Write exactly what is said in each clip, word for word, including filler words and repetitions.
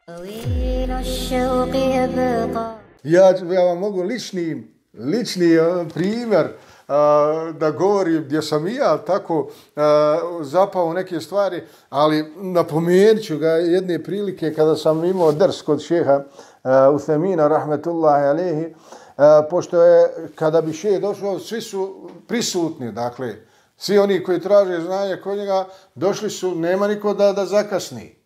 Ja, ja vam mogu lični, lični primjer da govorim gdje sam i ja tako zapao u neke stvari, ali napomenut ću ga jedne prilike kada sam imao ders kod šeha Uthemina rahmetullahi alehi, pošto je kada bi šeh došao svi su prisutni, dakle svi oni koji traže znanje kod njega došli su, nema niko da, da zakasni.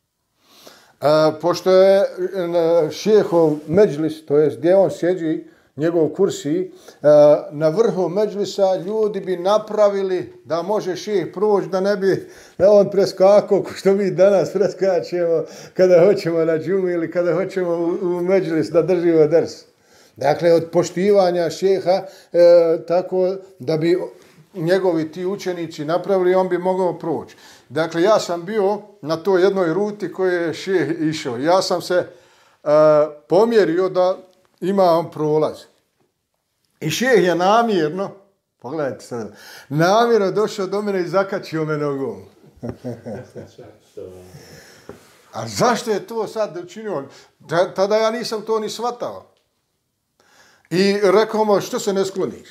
Pošto je šehov međlis, to jest gdje on sjedi, njegov kursi, na vrhu međlisa ljudi bi napravili da može šeh proći, da ne bi da on preskakao, što mi danas preskačemo kada hoćemo na džumu ili kada hoćemo u, u međlis da držimo ders. Dakle, od poštivanja šeha, e, tako da bi njegovi ti učenici napravili, on bi mogao proći. Dakle, ja sam bio na toj jednoj ruti koju je šeh išao. Ja sam se e, pomjerio da ima on prolaz. I šeh je namjerno, pogledajte sad, namjerno došao do mene i zakačio me nogom. A zašto je to sad učinio? Tada ja nisam to ni shvatao. I rekao mu, što se ne skloniš?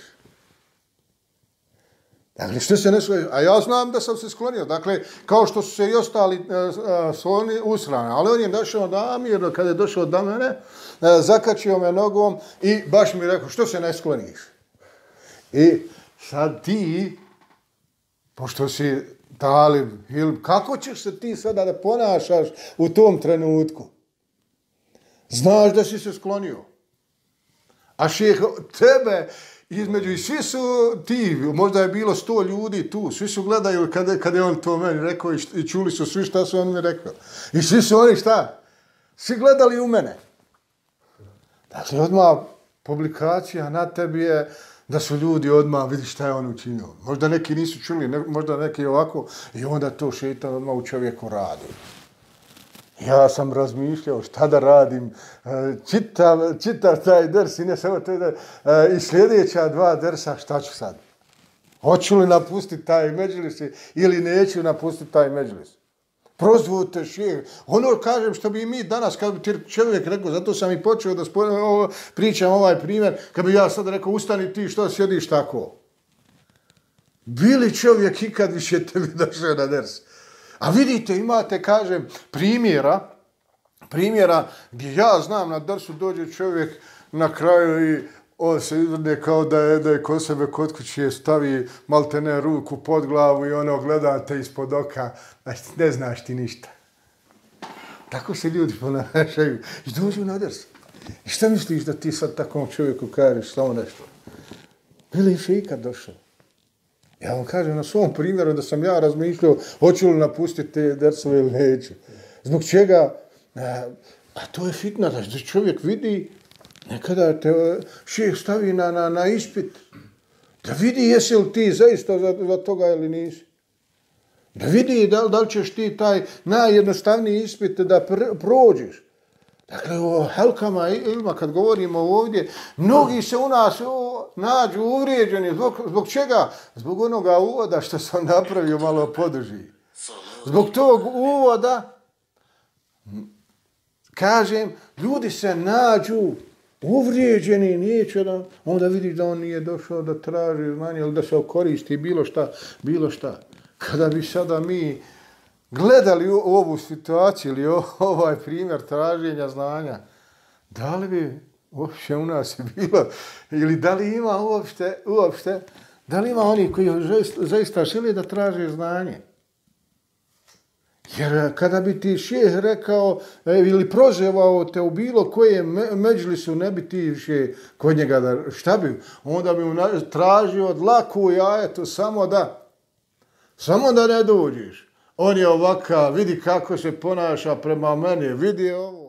Dakle, što se ne skloniš? A ja znam da sam se sklonio. Dakle, kao što su se i ostali uh, sloni usrane. Ali on je došao namjerno, kada je došao do mene, uh, zakačio me nogom i baš mi rekao, što se ne skloniš? I sad ti, pošto si talib, kako ćeš se ti sada da ponašaš u tom trenutku? Znaš da si se sklonio. A šeh tebe između i svi su ti, možda je bilo sto ljudi tu, svi su gledaju kada, kada je on to meni rekao i, i čuli su svi šta su on mi rekao. I svi su oni šta? Svi gledali u mene. Dakle, odmah publikacija na tebi je da su ljudi odmah vidi šta je on učinio. Možda neki nisu čuli, ne, možda neki ovako i onda to šeitan odmah u čovjeku radi. Ja sam razmišljao šta da radim, čitav, čitav taj ders i ne samo taj ders, i sljedeća dva dersa šta ću sad? Hoću li napustiti taj međlis ili neću napustiti taj međlis? Prozvu te šeh. Ono kažem što bi mi danas, kad bi ti čovjek rekao, zato sam i počeo da spojim, pričam ovaj primjer, kad bi ja sad rekao, ustani ti što sjediš tako. Bili čovjek ikad više tebi došao na ders? A vidite, imate, kažem, primjera, primjera gdje ja znam na drsu dođe čovjek na kraju i on se izvrne kao da je, da je kod sebe kod kuće stavi maltene ruku pod glavu i ono gledate ispod oka, znači ne znaš ti ništa. Tako se ljudi ponašaju i dođu na drs. I šta misliš da ti sad takvom čovjeku kažeš samo nešto? Bili še ikad došao? Ja vam kažem na svom primjeru da sam ja razmišljao hoću li napustiti te dersove ili neću. Zbog čega? A to je fitna, da čovjek vidi, nekada te šeh stavi na, na, na ispit, da vidi jesi li ti zaista za, za toga ili nisi. Da vidi da, da li ćeš ti taj najjednostavniji ispit da pr, prođeš. Dakle, o helkama ilma, kad govorimo ovdje, mnogi se u nas o, nađu uvrijeđeni. Zbog, zbog čega? Zbog onoga uvoda što sam napravio malo poduži. Zbog tog uvoda, kažem, ljudi se nađu uvrijeđeni, neće da, onda vidiš da on nije došao da traži znanje ili da se koristi bilo šta, bilo šta. Kada bi sada mi gledali u ovu situaciju ili ovaj primjer traženja znanja, da li bi uopće u nas bilo, ili da li ima uopšte, uopšte, da li ima oni koji zaista žele da traže znanje? Jer kada bi ti šeh rekao ili prozevao te u bilo koje međlisu, ne bi ti više kod njega, da, šta bi? Onda bi mu tražio od laku jajetu samo da, samo da ne dođeš. On je ovakav, vidi kako se ponaša prema meni, vidi ovo.